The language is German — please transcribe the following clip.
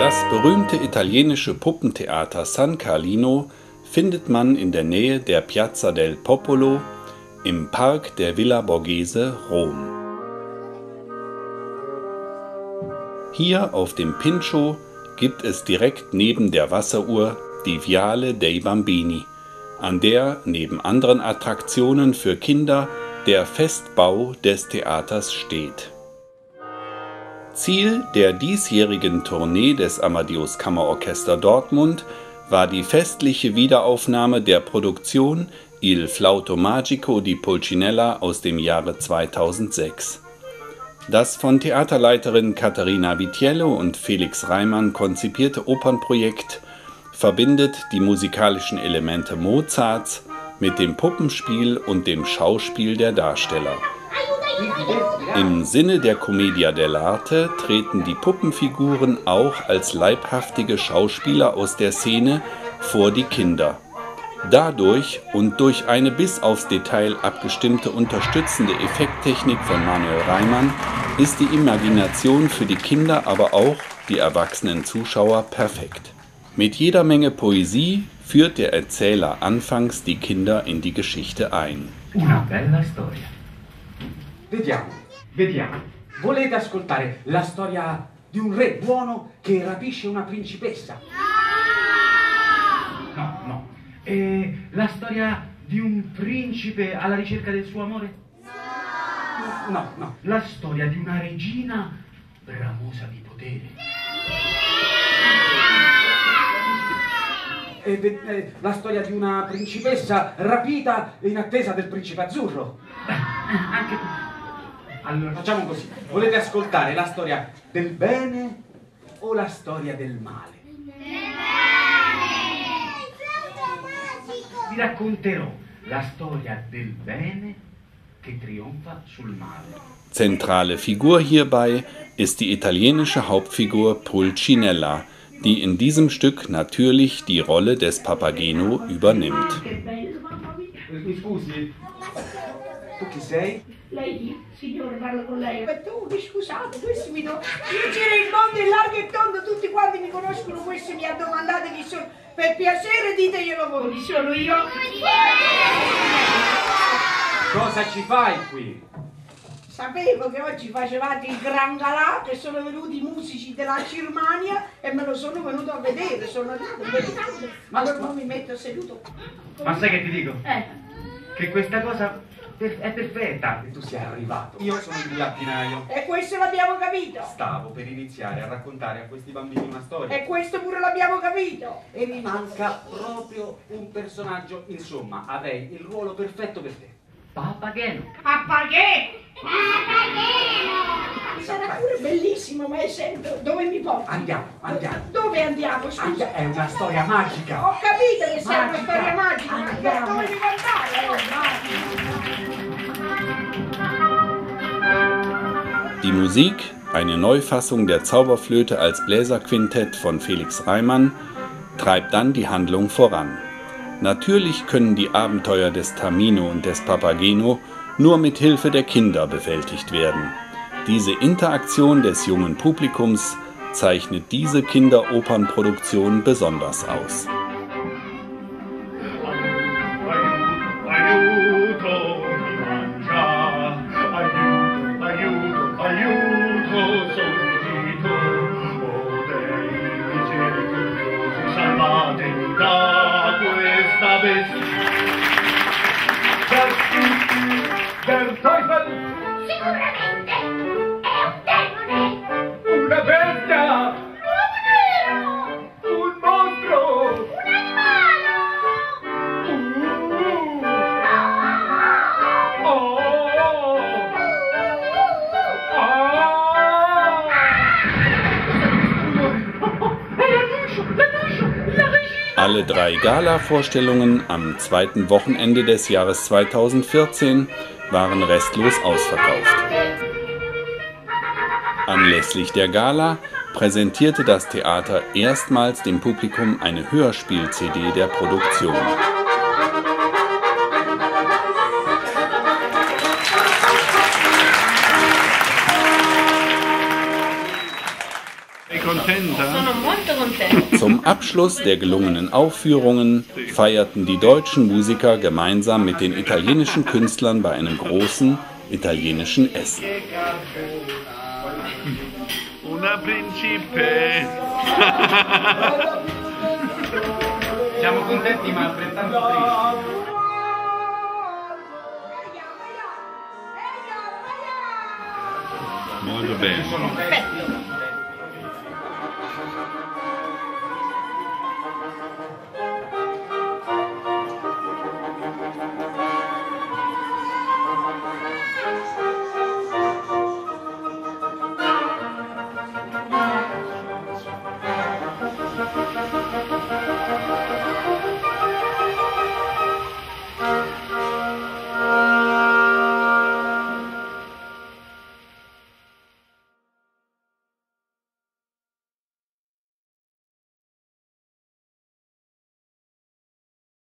Das berühmte italienische Puppentheater San Carlino findet man in der Nähe der Piazza del Popolo im Park der Villa Borghese, Rom. Hier auf dem Pincio gibt es direkt neben der Wasseruhr die Viale dei Bambini, an der neben anderen Attraktionen für Kinder der Festbau des Theaters steht. Ziel der diesjährigen Tournee des Amadeus Kammerorchester Dortmund war die festliche Wiederaufnahme der Produktion Il Flauto Magico di Pulcinella aus dem Jahre 2006. Das von Theaterleiterin Katharina Vitiello und Felix Reimann konzipierte Opernprojekt verbindet die musikalischen Elemente Mozarts mit dem Puppenspiel und dem Schauspiel der Darsteller. Im Sinne der Commedia dell'arte treten die Puppenfiguren auch als leibhaftige Schauspieler aus der Szene vor die Kinder. Dadurch und durch eine bis aufs Detail abgestimmte unterstützende Effekttechnik von Manuel Reimann ist die Imagination für die Kinder, aber auch die erwachsenen Zuschauer perfekt. Mit jeder Menge Poesie führt der Erzähler anfangs die Kinder in die Geschichte ein. Una bella storia. Vediamo. Volete ascoltare la storia di un re buono che rapisce una principessa? No. La storia di un principe alla ricerca del suo amore? No. La storia di una regina bramosa di potere? La storia di una principessa rapita in attesa del principe azzurro? Anche... Allora facciamo così. Volete ascoltare la storia del bene o la storia del male? Vi racconterò la storia del bene che trionfa sul male. Zentrale Figur hierbei ist die italienische Hauptfigur Pulcinella, die in diesem Stück natürlich die Rolle des Papageno übernimmt. Mi scusi, tu chi sei? Lei, signore, parla con lei. Ma tu, scusate, questi mi do... Io giro il mondo in largo e tondo, tutti quanti mi conoscono, questi mi ha domandato chi sono. Per piacere diteglielo voi, chi sono io? Cosa ci fai qui? Sapevo che oggi facevate il gran galà, che sono venuti i musici della Germania e me lo sono venuto a vedere, sono arrivato. Ma non mi metto seduto. Ma sai che ti dico? Che questa cosa è perfetta. E tu sei arrivato. Io sono il burattinaio. E questo l'abbiamo capito. Stavo per iniziare a raccontare a questi bambini una storia. E questo pure l'abbiamo capito. E mi manca proprio un personaggio. Insomma, avrei il ruolo perfetto per te. Papageno. Papageno! Sarà pure bellissimo, ma è sempre... Dove mi porti? Andiamo. Dove andiamo? Scusa. È una storia magica. Ho capito che sei una storia magica, Andiamo. ma dove devo andare? Die Musik, eine Neufassung der Zauberflöte als Bläserquintett von Felix Reimann, treibt dann die Handlung voran. Natürlich können die Abenteuer des Tamino und des Papageno nur mit Hilfe der Kinder bewältigt werden. Diese Interaktion des jungen Publikums zeichnet diese Kinderopernproduktion besonders aus. Der Teufel! Sicuramente! È un demone! Una bestia! Un uomo nero! Un mostro! Un animale! Alle 3 Gala-Vorstellungen am zweiten Wochenende des Jahres 2014 waren restlos ausverkauft. Anlässlich der Gala präsentierte das Theater erstmals dem Publikum eine Hörspiel-CD der Produktion. Sono molto contenta. Zum Abschluss der gelungenen Aufführungen feierten die deutschen Musiker gemeinsam mit den italienischen Künstlern bei einem großen italienischen Essen. Una principe. Siamo contenti ma altrettanto tristi. Molto bene. Sono